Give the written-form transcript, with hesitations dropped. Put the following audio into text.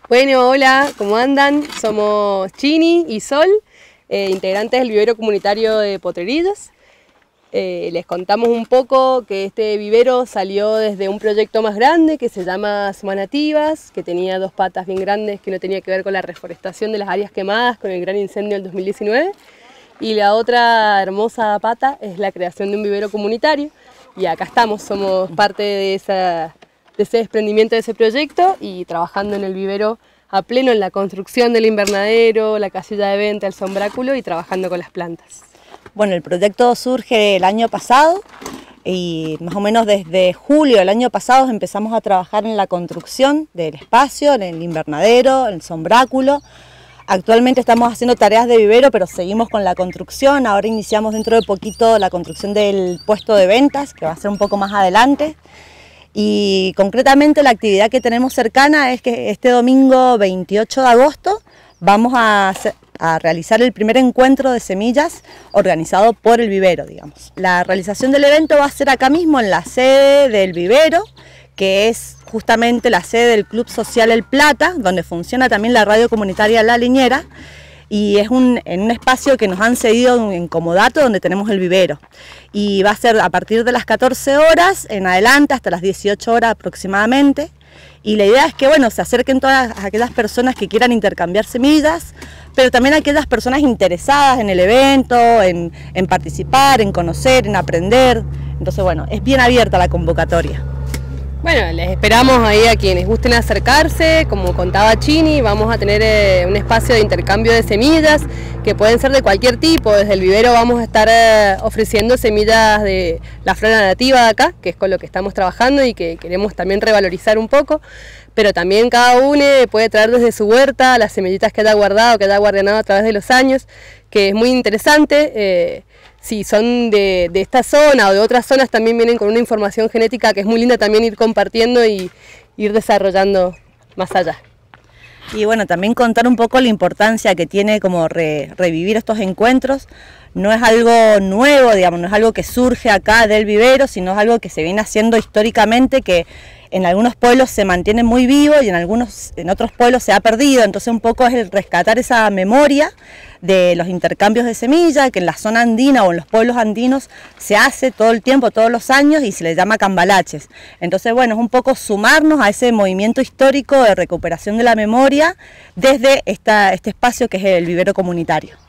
Bueno, hola, ¿cómo andan? Somos Chini y Sol, integrantes del vivero comunitario de Potrerillos. Les contamos un poco que este vivero salió desde un proyecto más grande que se llama Sumanativas, que tenía dos patas bien grandes que no tenía que ver con la reforestación de las áreas quemadas con el gran incendio del 2019. Y la otra hermosa pata es la creación de un vivero comunitario. Y acá estamos, somos parte de ese desprendimiento de ese proyecto y trabajando en el vivero a pleno en la construcción del invernadero, la casilla de venta, el sombráculo y trabajando con las plantas. Bueno, el proyecto surge el año pasado y más o menos desde julio del año pasado empezamos a trabajar en la construcción del espacio, en el invernadero, en el sombráculo. Actualmente estamos haciendo tareas de vivero, pero seguimos con la construcción. Ahora iniciamos dentro de poquito la construcción del puesto de ventas, que va a ser un poco más adelante. Y concretamente la actividad que tenemos cercana es que este domingo 28 de agosto vamos a realizar el primer encuentro de semillas organizado por el vivero, digamos. La realización del evento va a ser acá mismo en la sede del vivero, que es justamente la sede del Club Social El Plata, donde funciona también la radio comunitaria La Leñera, y es en un espacio que nos han cedido en comodato donde tenemos el vivero. Y va a ser a partir de las 14 horas en adelante hasta las 18 horas aproximadamente. Y la idea es que bueno, se acerquen todas aquellas personas que quieran intercambiar semillas, pero también aquellas personas interesadas en el evento, en participar, en conocer, en aprender. Entonces bueno, es bien abierta la convocatoria. Bueno, les esperamos ahí a quienes gusten acercarse. Como contaba Chini, vamos a tener un espacio de intercambio de semillas que pueden ser de cualquier tipo. Desde el vivero vamos a estar ofreciendo semillas de la flora nativa de acá, que es con lo que estamos trabajando y que queremos también revalorizar un poco. Pero también cada uno puede traer desde su huerta las semillitas que haya guardado, que haya guardado a través de los años, que es muy interesante. Si son de esta zona o de otras zonas, también vienen con una información genética que es muy linda también ir compartiendo y ir desarrollando más allá. Y bueno, también contar un poco la importancia que tiene como revivir estos encuentros. No es algo nuevo, digamos, no es algo que surge acá del vivero, sino es algo que se viene haciendo históricamente, que en algunos pueblos se mantiene muy vivo y en otros pueblos se ha perdido. Entonces un poco es el rescatar esa memoria de los intercambios de semillas, que en la zona andina o en los pueblos andinos se hace todo el tiempo, todos los años, y se le llama cambalaches. Entonces bueno, es un poco sumarnos a ese movimiento histórico de recuperación de la memoria desde este espacio que es el vivero comunitario.